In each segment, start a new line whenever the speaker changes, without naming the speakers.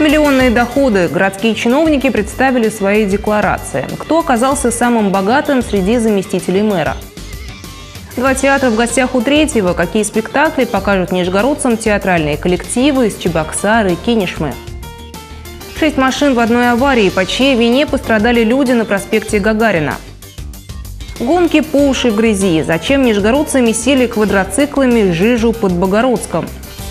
Миллионные доходы. Городские чиновники представили свои декларации. Кто оказался самым богатым среди заместителей мэра? 2 театра в гостях у третьего. Какие спектакли покажут нижегородцам театральные коллективы из Чебоксары и Кинешмы? 6 машин в одной аварии. По чьей вине пострадали люди на проспекте Гагарина? Гонки по уши в грязи. Зачем нижегородцы месили квадроциклами жижу под Богородском?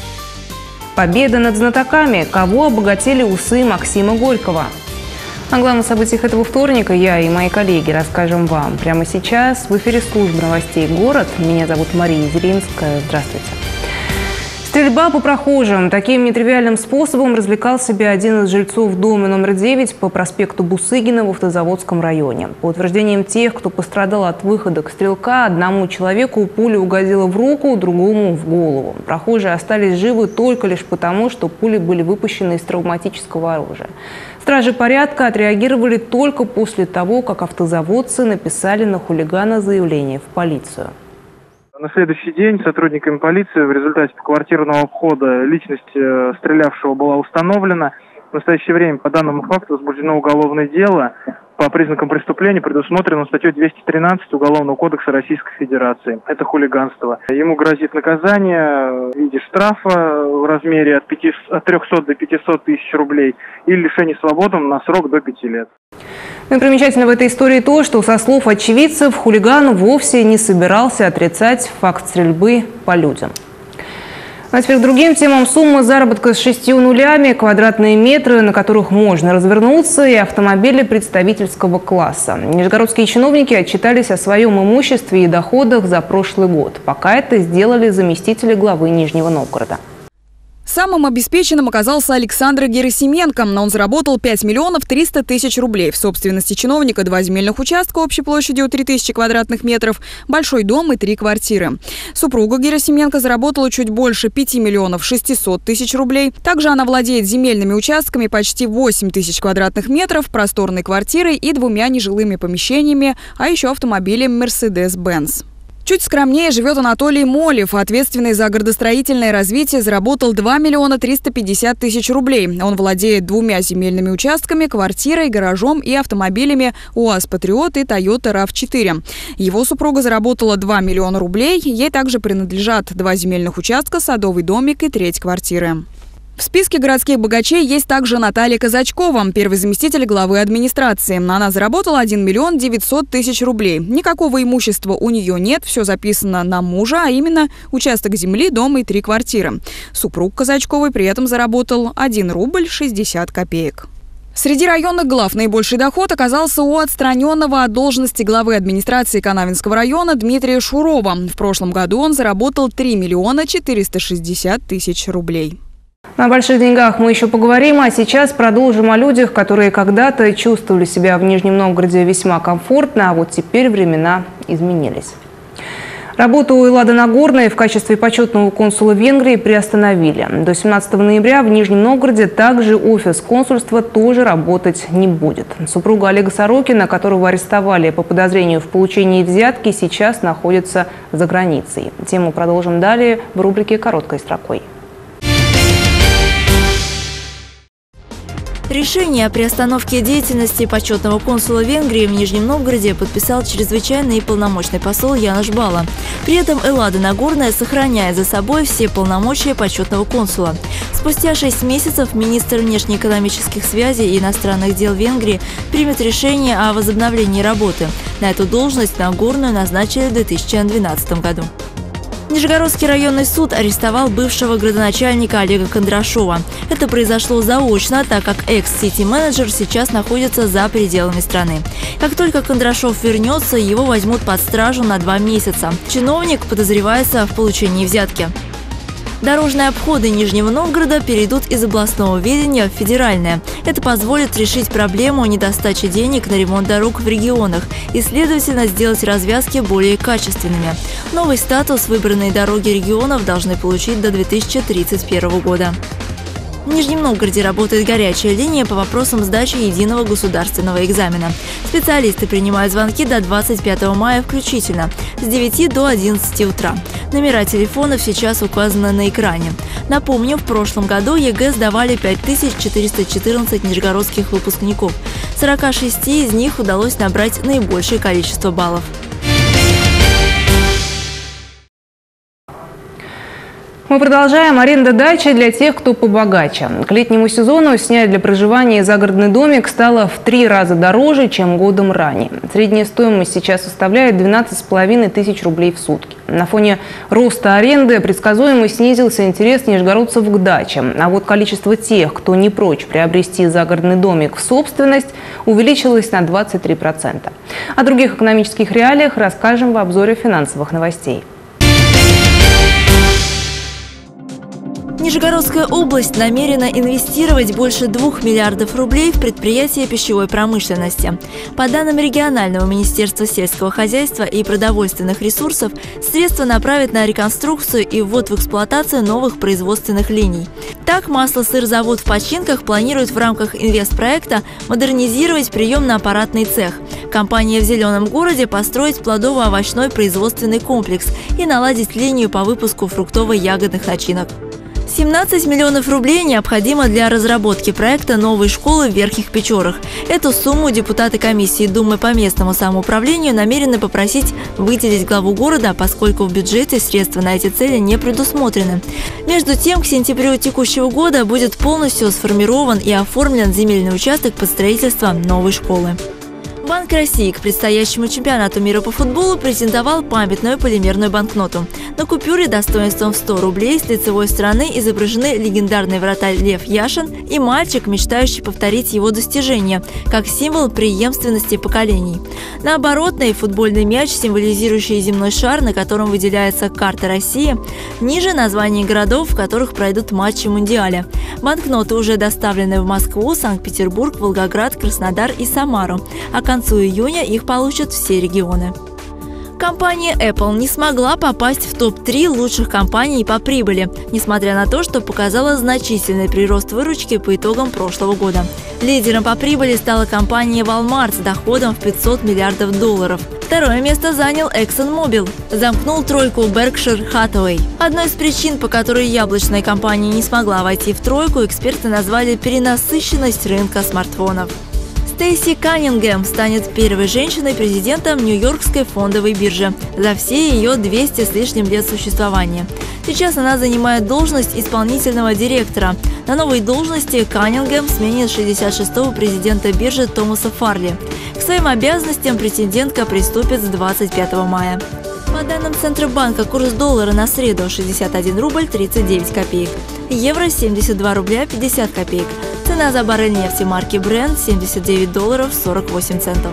Победа над знатоками. Кого обогатили усы Максима Горького? О главных событиях этого вторника я и мои коллеги расскажем вам прямо сейчас. В эфире службы новостей «Город». Меня зовут Мария Зелинская. Здравствуйте. Стрельба по прохожим. Таким нетривиальным способом развлекал себя один из жильцов дома номер 9 по проспекту Бусыгина в Автозаводском районе. По утверждениям тех, кто пострадал от выхода стрелка, одному человеку пуля угодила в руку, другому в голову. Прохожие остались живы только лишь потому, что пули были выпущены из травматического оружия. Стражи порядка отреагировали только после того, как автозаводцы написали на хулигана заявление в полицию.
На следующий день сотрудниками полиции в результате квартирного обхода личность стрелявшего была установлена. В настоящее время по данному факту возбуждено уголовное дело. По признакам преступления предусмотрено статьей 213 Уголовного кодекса Российской Федерации. Это хулиганство. Ему грозит наказание в виде штрафа в размере от 300 до 500 тысяч рублей или лишение свободы на срок до 5 лет.
Ну и примечательно в этой истории то, что, со слов очевидцев, хулиган вовсе не собирался отрицать факт стрельбы по людям. А теперь к другим темам. Сумма заработка с 6 нулями, квадратные метры, на которых можно развернуться, и автомобили представительского класса. Нижегородские чиновники отчитались о своем имуществе и доходах за прошлый год. Пока это сделали заместители главы Нижнего Новгорода.
Самым обеспеченным оказался Александр Герасименко. Он заработал 5 миллионов 300 тысяч рублей. В собственности чиновника 2 земельных участка общей площадью 3000 квадратных метров, большой дом и 3 квартиры. Супруга Герасименко заработала чуть больше 5 миллионов 600 тысяч рублей. Также она владеет земельными участками почти 8 тысяч квадратных метров, просторной квартирой и 2 нежилыми помещениями, а еще автомобилем Mercedes-Benz. Чуть скромнее живет Анатолий Молев. Ответственный за градостроительное развитие заработал 2 миллиона 350 тысяч рублей. Он владеет 2 земельными участками, квартирой, гаражом и автомобилями УАЗ «Патриот» и Toyota RAV4. Его супруга заработала 2 миллиона рублей. Ей также принадлежат 2 земельных участка, садовый домик и треть квартиры. В списке городских богачей есть также Наталья Казачкова, первый заместитель главы администрации. Она заработала 1 миллион 900 тысяч рублей. Никакого имущества у нее нет, все записано на мужа, а именно участок земли, дом и 3 квартиры. Супруг Казачковой при этом заработал 1 рубль 60 копеек. Среди районных глав наибольший доход оказался у отстраненного от должности главы администрации Канавинского района Дмитрия Шурова. В прошлом году он заработал 3 миллиона 460 тысяч рублей.
О больших деньгах мы еще поговорим, а сейчас продолжим о людях, которые когда-то чувствовали себя в Нижнем Новгороде весьма комфортно, а вот теперь времена изменились. Работу Эллады Нагорной в качестве почетного консула Венгрии приостановили. До 17 ноября в Нижнем Новгороде также офис консульства тоже работать не будет. Супруга Олега Сорокина, которого арестовали по подозрению в получении взятки, сейчас находится за границей. Тему продолжим далее в рубрике «Короткой строкой».
Решение о приостановке деятельности почетного консула Венгрии в Нижнем Новгороде подписал чрезвычайный и полномочный посол Янош Бала. При этом Эллада Нагорная сохраняет за собой все полномочия почетного консула. Спустя 6 месяцев министр внешнеэкономических связей и иностранных дел Венгрии примет решение о возобновлении работы. На эту должность Нагорную назначили в 2012 году. Нижегородский районный суд арестовал бывшего градоначальника Олега Кондрашова. Это произошло заочно, так как экс-сити-менеджер сейчас находится за пределами страны. Как только Кондрашов вернется, его возьмут под стражу на 2 месяца. Чиновник подозревается в получении взятки. Дорожные обходы Нижнего Новгорода перейдут из областного ведения в федеральное. Это позволит решить проблему недостачи денег на ремонт дорог в регионах и, следовательно, сделать развязки более качественными. Новый статус выбранные дороги регионов должны получить до 2031 года. В Нижнем Новгороде работает горячая линия по вопросам сдачи единого государственного экзамена. Специалисты принимают звонки до 25 мая включительно, с 9 до 11 утра. Номера телефонов сейчас указаны на экране. Напомню, в прошлом году ЕГЭ сдавали 5414 нижегородских выпускников. 46 из них удалось набрать наибольшее количество баллов.
Мы продолжаем. Аренда дачи для тех, кто побогаче. К летнему сезону снять для проживания загородный домик стало в 3 раза дороже, чем годом ранее. Средняя стоимость сейчас составляет 12,5 тысяч рублей в сутки. На фоне роста аренды предсказуемо снизился интерес нижегородцев к дачам. А вот количество тех, кто не прочь приобрести загородный домик в собственность, увеличилось на 23%. О других экономических реалиях расскажем в обзоре финансовых новостей.
Нижегородская область намерена инвестировать больше 2 миллиардов рублей в предприятия пищевой промышленности. По данным регионального министерства сельского хозяйства и продовольственных ресурсов, средства направят на реконструкцию и ввод в эксплуатацию новых производственных линий. Так, масло-сырзавод в Починках планирует в рамках инвестпроекта модернизировать приемно-аппаратный цех. Компания в Зеленом городе построить плодово-овощной производственный комплекс и наладить линию по выпуску фруктово-ягодных начинок. 17 миллионов рублей необходимо для разработки проекта новой школы в Верхних Печорах. Эту сумму депутаты комиссии Думы по местному самоуправлению намерены попросить выделить главу города, поскольку в бюджете средства на эти цели не предусмотрены. Между тем, к сентябрю текущего года будет полностью сформирован и оформлен земельный участок под строительство новой школы. Банк России к предстоящему чемпионату мира по футболу презентовал памятную полимерную банкноту. На купюре достоинством в 100 рублей с лицевой стороны изображены легендарный вратарь Лев Яшин и мальчик, мечтающий повторить его достижения, как символ преемственности поколений. На оборотной футбольный мяч, символизирующий земной шар, на котором выделяется карта России. Ниже названия городов, в которых пройдут матчи Мундиаля. Банкноты уже доставлены в Москву, Санкт-Петербург, Волгоград, Краснодар и Самару. А к концу июня их получат все регионы. Компания Apple не смогла попасть в топ-3 лучших компаний по прибыли, несмотря на то, что показала значительный прирост выручки по итогам прошлого года. Лидером по прибыли стала компания Walmart с доходом в $500 миллиардов. Второе место занял ExxonMobil. Замкнул тройку Berkshire Hathaway. Одной из причин, по которой яблочная компания не смогла войти в тройку, эксперты назвали перенасыщенность рынка смартфонов. Стейси Каннингем станет первой женщиной-президентом Нью-Йоркской фондовой биржи за все ее 200 с лишним лет существования. Сейчас она занимает должность исполнительного директора. На новой должности Каннингем сменит 66-го президента биржи Томаса Фарли. К своим обязанностям претендентка приступит с 25 мая. По данным Центробанка, курс доллара на среду 61 рубль 39 копеек, евро 72 рубля 50 копеек. Цена за баррель нефти марки Brent $79 48 центов.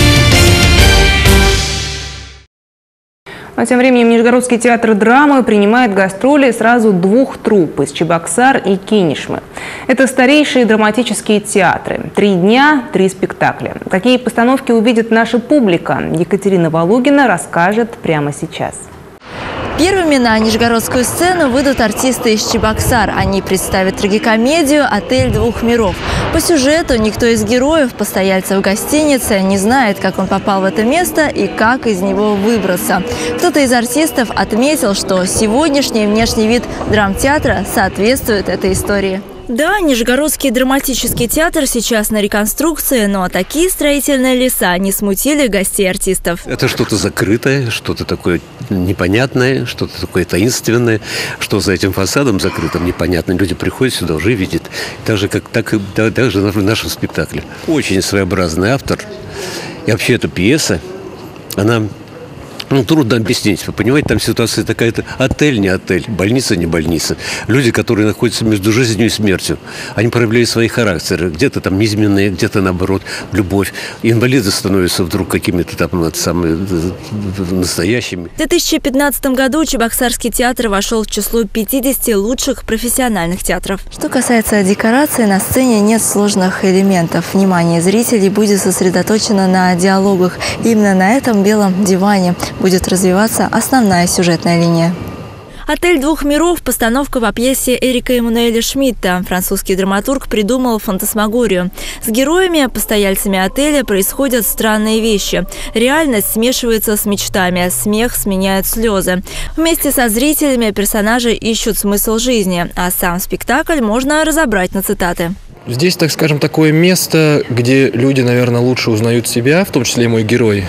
А тем временем Нижегородский театр драмы принимает гастроли сразу 2 труп из Чебоксар и Кинешмы. Это старейшие драматические театры. 3 дня, 3 спектакля. Какие постановки увидит наша публика? Екатерина Валугина расскажет прямо сейчас.
Первыми на нижегородскую сцену выйдут артисты из Чебоксар. Они представят трагикомедию «Отель двух миров». По сюжету никто из героев, постояльцев гостиницы, не знает, как он попал в это место и как из него выбраться. Кто-то из артистов отметил, что сегодняшний внешний вид драмтеатра соответствует этой истории. Да, Нижегородский драматический театр сейчас на реконструкции, но такие строительные леса не смутили гостей артистов.
Это что-то закрытое, что-то такое непонятное, что-то такое таинственное, что за этим фасадом закрытым непонятно. Люди приходят сюда, уже видят. Так же в нашем спектакле. Очень своеобразный автор. И вообще эта пьеса, она... трудно объяснить. Вы понимаете, там ситуация такая-то. Отель не отель, больница не больница. Люди, которые находятся между жизнью и смертью, они проявляют свои характеры. Где-то там низменные, где-то, наоборот, любовь. Инвалиды становятся вдруг какими-то там настоящими.
В 2015 году Чебоксарский театр вошел в число 50 лучших профессиональных театров. Что касается декорации, на сцене нет сложных элементов. Внимание зрителей будет сосредоточено на диалогах. Именно на этом белом диване будет развиваться основная сюжетная линия. «Отель двух миров» – постановка по пьесе Эрика Эммануэля Шмидта. Французский драматург придумал фантасмагорию. С героями, постояльцами отеля происходят странные вещи. Реальность смешивается с мечтами, смех сменяет слезы. Вместе со зрителями персонажи ищут смысл жизни, а сам спектакль можно разобрать на цитаты.
Здесь, так скажем, такое место, где люди, наверное, лучше узнают себя, в том числе и мой герой.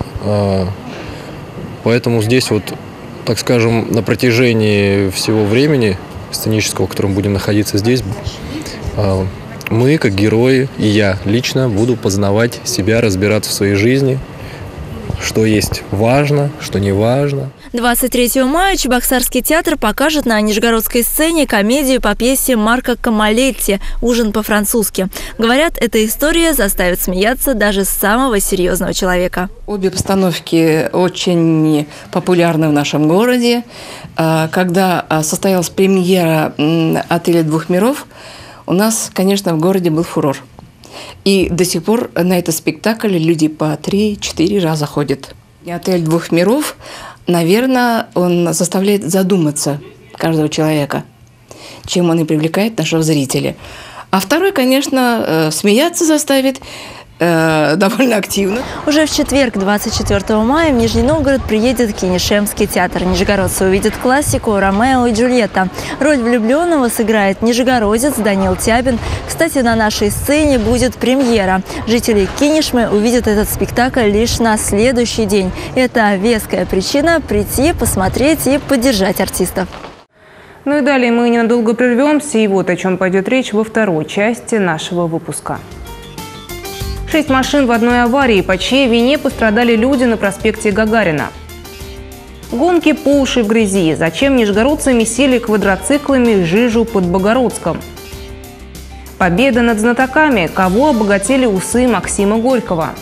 Поэтому здесь вот, так скажем, на протяжении всего времени сценического, в котором будем находиться здесь, мы, как герои, и я лично буду познавать себя, разбираться в своей жизни, что есть важно, что не важно.
23 мая Чебоксарский театр покажет на нижегородской сцене комедию по пьесе Марка Камалетти «Ужин по-французски». Говорят, эта история заставит смеяться даже самого серьезного человека.
Обе постановки очень популярны в нашем городе. Когда состоялась премьера «Отеля двух миров», у нас, конечно, в городе был фурор. И до сих пор на этот спектакль люди по 3-4 раза ходят. И «Отель двух миров», наверное, он заставляет задуматься каждого человека, чем он и привлекает нашего зрителя. А второй, конечно, смеяться заставит довольно активно.
Уже в четверг, 24 мая, в Нижний Новгород приедет Кинешемский театр. Нижегородцы увидят классику «Ромео и Джульетта». Роль влюбленного сыграет нижегородец Данил Тябин. Кстати, на нашей сцене будет премьера. Жители Кинешмы увидят этот спектакль лишь на следующий день. Это веская причина прийти, посмотреть и поддержать артистов.
Ну и далее мы ненадолго прервемся. И вот о чем пойдет речь во второй части нашего выпуска. 6 машин в одной аварии. По чьей вине пострадали люди на проспекте Гагарина? Гонки по уши в грязи. Зачем нижегородцы месили квадроциклами жижу под Богородском? Победа над знатоками. Кого обогатили усы Максима Горького?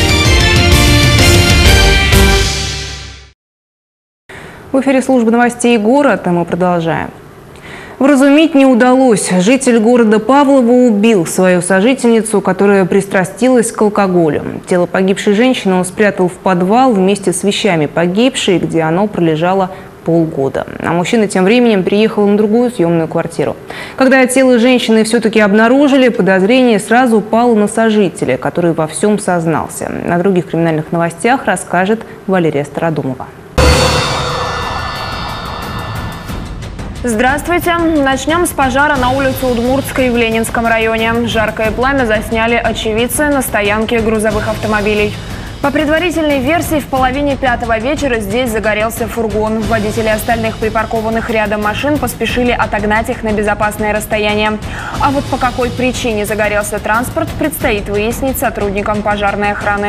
В эфире службы новостей «Город», и мы продолжаем. Вразумить не удалось. Житель города Павлово убил свою сожительницу, которая пристрастилась к алкоголю. Тело погибшей женщины он спрятал в подвал вместе с вещами погибшей, где оно пролежало полгода. А мужчина тем временем переехал на другую съемную квартиру. Когда тело женщины все-таки обнаружили, подозрение сразу упало на сожителя, который во всем сознался. О других криминальных новостях расскажет Валерия Стародумова.
Здравствуйте! Начнем с пожара на улице Удмуртской в Ленинском районе. Жаркое пламя засняли очевидцы на стоянке грузовых автомобилей. По предварительной версии, в половине 5-го вечера здесь загорелся фургон. Водители остальных припаркованных рядом машин поспешили отогнать их на безопасное расстояние. А вот по какой причине загорелся транспорт, предстоит выяснить сотрудникам пожарной охраны.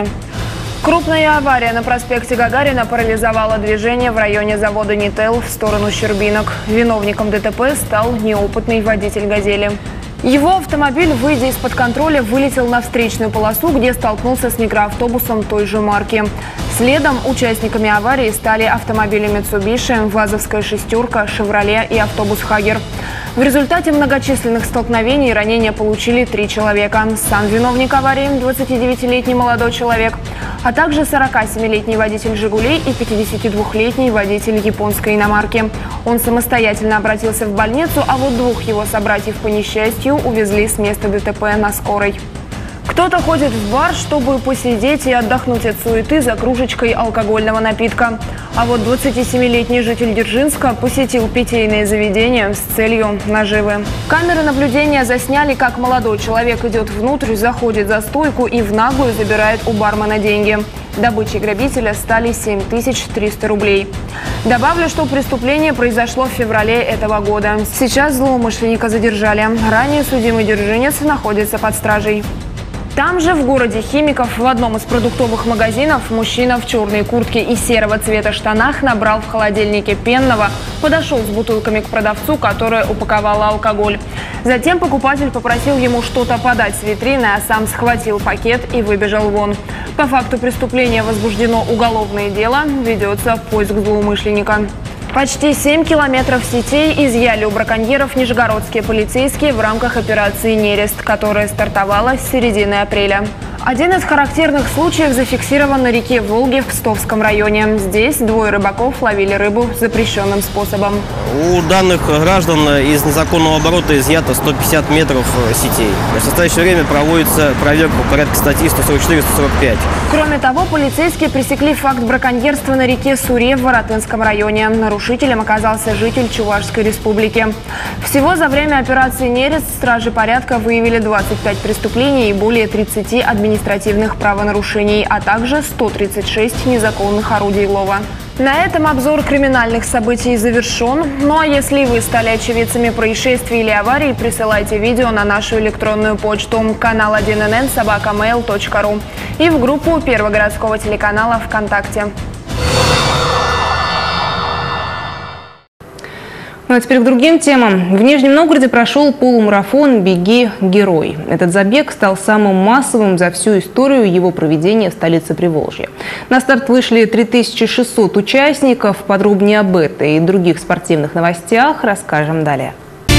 Крупная авария на проспекте Гагарина парализовала движение в районе завода «Нител» в сторону Щербинок. Виновником ДТП стал неопытный водитель «Газели». Его автомобиль, выйдя из-под контроля, вылетел на встречную полосу, где столкнулся с микроавтобусом той же марки. Следом участниками аварии стали автомобили «Митсубиши», «ВАЗовская шестерка», «Шевроле» и автобус «Хагер». В результате многочисленных столкновений ранения получили 3 человека. Сам виновник аварии – 29-летний молодой человек, а также 47-летний водитель «Жигулей» и 52-летний водитель японской иномарки. Он самостоятельно обратился в больницу, а вот 2 его собратьев по несчастью увезли с места ДТП на скорой. Кто-то ходит в бар, чтобы посидеть и отдохнуть от суеты за кружечкой алкогольного напитка. А вот 27-летний житель Дзержинска посетил питейное заведение с целью наживы. Камеры наблюдения засняли, как молодой человек идет внутрь, заходит за стойку и в наглую забирает у бармена деньги. Добычей грабителя стали 7300 рублей. Добавлю, что преступление произошло в феврале этого года. Сейчас злоумышленника задержали. Ранее судимый дзержинец находится под стражей. Там же, в городе Химиков, в одном из продуктовых магазинов мужчина в черной куртке и серого цвета штанах набрал в холодильнике пенного, подошел с бутылками к продавцу, которая упаковала алкоголь. Затем покупатель попросил ему что-то подать с витрины, а сам схватил пакет и выбежал вон. По факту преступления возбуждено уголовное дело, ведется поиск злоумышленника. Почти 7 километров сетей изъяли у браконьеров нижегородские полицейские в рамках операции «Нерест», которая стартовала с середины апреля. Один из характерных случаев зафиксирован на реке Волге в Кстовском районе. Здесь двое рыбаков ловили рыбу запрещенным способом.
У данных граждан из незаконного оборота изъято 150 метров сетей. В настоящее время проводится проверка по порядку статьи 144-145.
Кроме того, полицейские пресекли факт браконьерства на реке Суре в Воротынском районе. Нарушителем оказался житель Чувашской республики. Всего за время операции «Нерест» стражи порядка выявили 25 преступлений и более 30 административных правонарушений, а также 136 незаконных орудий лова. На этом обзор криминальных событий завершен. Ну а если вы стали очевидцами происшествий или аварий, присылайте видео на нашу электронную почту kanal1nn@mail.ru и в группу Первого городского телеканала ВКонтакте.
Ну а теперь к другим темам. В Нижнем Новгороде прошел полумарафон «Беги, герой». Этот забег стал самым массовым за всю историю его проведения в столице Приволжья. На старт вышли 3600 участников. Подробнее об этой и других спортивных новостях расскажем далее.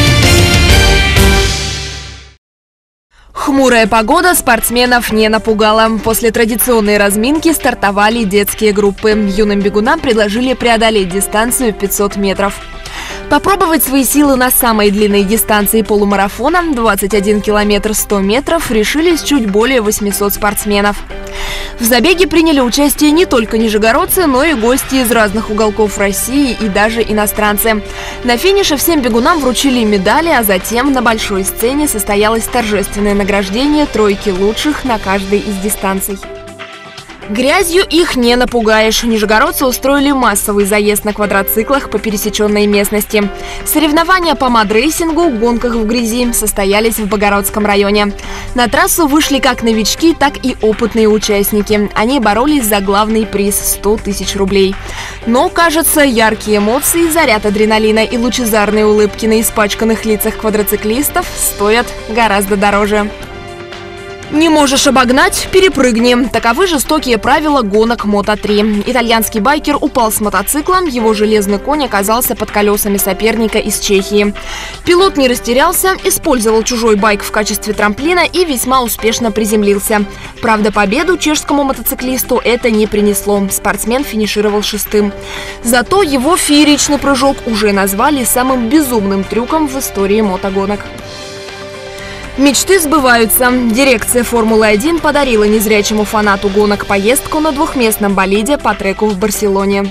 Хмурая погода спортсменов не напугала. После традиционной разминки стартовали детские группы. Юным бегунам предложили преодолеть дистанцию 500 метров. Попробовать свои силы на самой длинной дистанции полумарафона 21 километр 100 метров решились чуть более 800 спортсменов. В забеге приняли участие не только нижегородцы, но и гости из разных уголков России и даже иностранцы. На финише всем бегунам вручили медали, а затем на большой сцене состоялось торжественное награждение тройки лучших на каждой из дистанций. Грязью их не напугаешь. Нижегородцы устроили массовый заезд на квадроциклах по пересеченной местности. Соревнования по мадрейсингу, гонках в грязи состоялись в Богородском районе. На трассу вышли как новички, так и опытные участники. Они боролись за главный приз – 100 тысяч рублей. Но, кажется, яркие эмоции, заряд адреналина и лучезарные улыбки на испачканных лицах квадроциклистов стоят гораздо дороже. Не можешь обогнать – перепрыгни. Таковы жестокие правила гонок Мото-3. Итальянский байкер упал с мотоцикла, его железный конь оказался под колесами соперника из Чехии. Пилот не растерялся, использовал чужой байк в качестве трамплина и весьма успешно приземлился. Правда, победу чешскому мотоциклисту это не принесло. Спортсмен финишировал 6-м. Зато его фееричный прыжок уже назвали самым безумным трюком в истории мотогонок. Мечты сбываются. Дирекция «Формулы-1» подарила незрячему фанату гонок поездку на двухместном болиде по треку в Барселоне.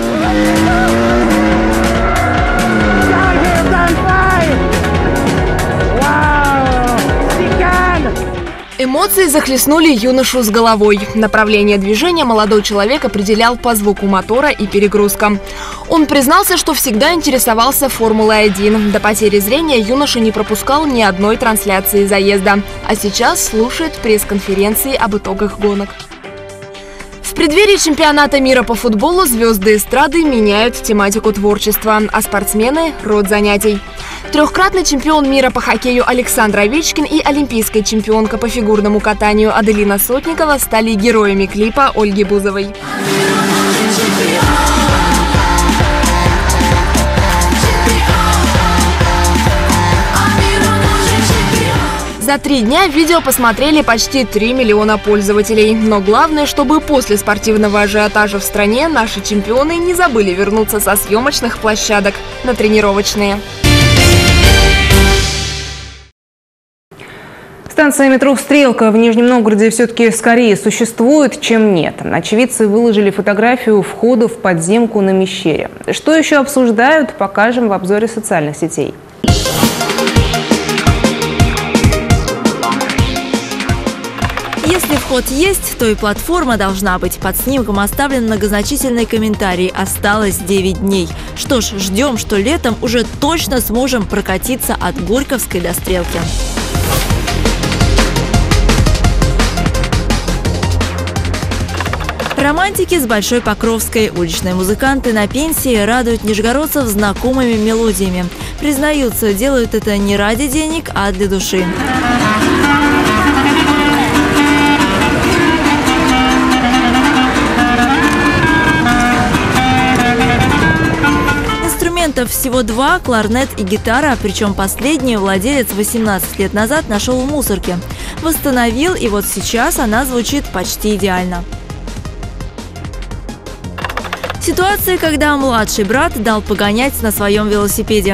Эмоции захлестнули юношу с головой. Направление движения молодой человек определял по звуку мотора и перегрузкам. Он признался, что всегда интересовался Формулой-1. До потери зрения юноша не пропускал ни одной трансляции заезда. А сейчас слушает пресс-конференции об итогах гонок. В преддверии чемпионата мира по футболу звезды эстрады меняют тематику творчества, а спортсмены – род занятий. Трехкратный чемпион мира по хоккею Александр Овечкин и олимпийская чемпионка по фигурному катанию Аделина Сотникова стали героями клипа Ольги Бузовой. За 3 дня видео посмотрели почти 3 миллиона пользователей. Но главное, чтобы после спортивного ажиотажа в стране наши чемпионы не забыли вернуться со съемочных площадок на тренировочные.
Станция метро «Стрелка» в Нижнем Новгороде все-таки скорее существует, чем нет. Очевидцы выложили фотографию входа в подземку на Мещере. Что еще обсуждают, покажем в обзоре социальных сетей.
Если вход есть, то и платформа должна быть. Под снимком оставлен многозначительный комментарий «Осталось 9 дней». Что ж, ждем, что летом уже точно сможем прокатиться от Горьковской до Стрелки. Романтики с Большой Покровской. Уличные музыканты на пенсии радуют нижегородцев знакомыми мелодиями. Признаются, делают это не ради денег, а для души. Инструментов всего 2 – кларнет и гитара, причем последнюю владелец 18 лет назад нашел в мусорке. восстановил, и вот сейчас она звучит почти идеально. Ситуация, когда младший брат дал погонять на своем велосипеде.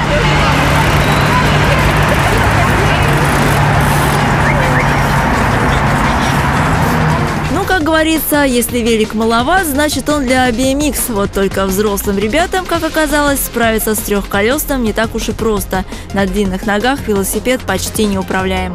Как говорится, если велик маловат, значит он для BMX. Вот только взрослым ребятам, как оказалось, справиться с трехколесным не так уж и просто. На длинных ногах велосипед почти неуправляем.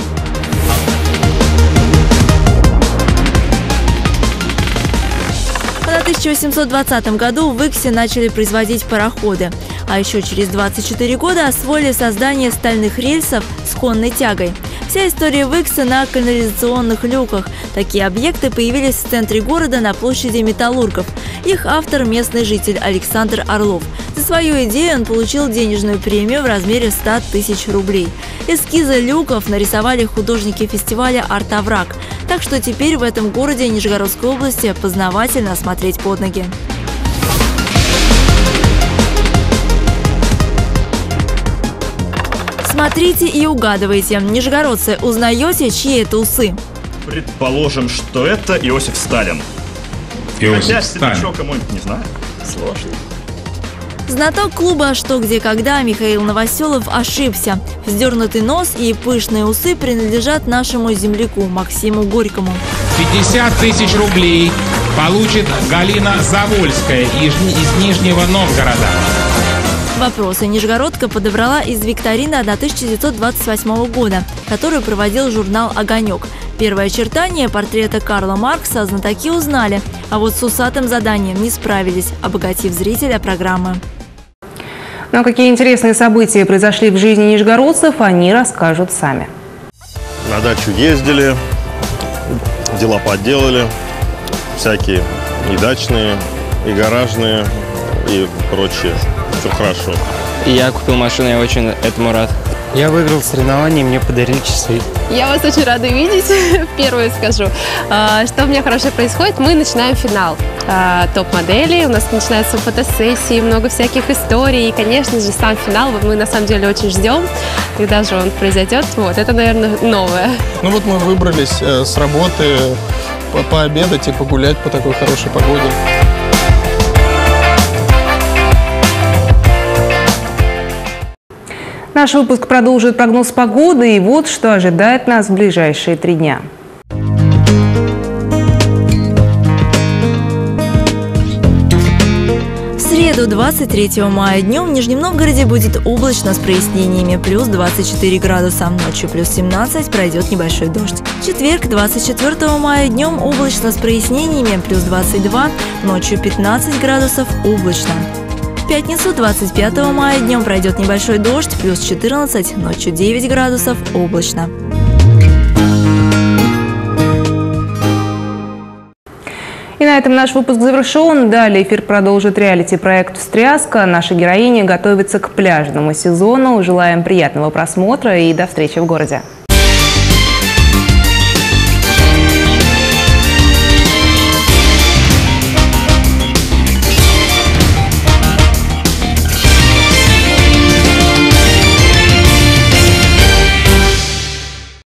В 1820 году в Иксе начали производить пароходы, а еще через 24 года освоили создание стальных рельсов с конной тягой. Вся история в Иксе на канализационных люках. Такие объекты появились в центре города на площади Металлургов. Их автор – местный житель Александр Орлов. За свою идею он получил денежную премию в размере 100 тысяч рублей. Эскизы люков нарисовали художники фестиваля «Арт-Овраг». Так что теперь в этом городе Нижегородской области познавательно смотреть под ноги. Смотрите и угадывайте. Нижегородцы, узнаете, чьи это усы?
Предположим, что это Иосиф Сталин. Хотя Сталин кому-нибудь не знаю. Сложно.
Знаток клуба «Что, где, когда» Михаил Новоселов ошибся. Вздернутый нос и пышные усы принадлежат нашему земляку Максиму Горькому.
50 тысяч рублей получит Галина Завольская из Нижнего Новгорода.
Вопросы нижегородка подобрала из викторины 1928 года, которую проводил журнал «Огонек». Первое очертание портрета Карла Маркса знатоки узнали, а вот с усатым заданием не справились, обогатив зрителя программы.
Ну а какие интересные события произошли в жизни нижегородцев, они расскажут сами.
На дачу ездили, дела подделали, всякие и дачные, и гаражные, и прочее. Все хорошо.
И я купил машину, я очень этому рад.
Я выиграл соревнования, мне подарили часы.
Я вас очень рада видеть. Первое скажу. Что у меня хорошее происходит, мы начинаем финал топ-модели. У нас начинаются фотосессии, много всяких историй. И, конечно же, сам финал мы на самом деле очень ждем, когда же он произойдет. Вот, это, наверное, новое.
Ну вот мы выбрались с работы пообедать и погулять по такой хорошей погоде.
Наш выпуск продолжит прогноз погоды, и вот что ожидает нас в ближайшие 3 дня.
В среду, 23 мая, днем в Нижнем Новгороде будет облачно с прояснениями, плюс 24 градуса, ночью плюс 17, пройдет небольшой дождь. В четверг, 24 мая, днем облачно с прояснениями, плюс 22, ночью 15 градусов, облачно. В пятницу, 25 мая, днем пройдет небольшой дождь, плюс 14, ночью 9 градусов, облачно.
И на этом наш выпуск завершен. Далее эфир продолжит реалити-проект «Встряска». Наша героиня готовится к пляжному сезону. Желаем приятного просмотра и до встречи в городе.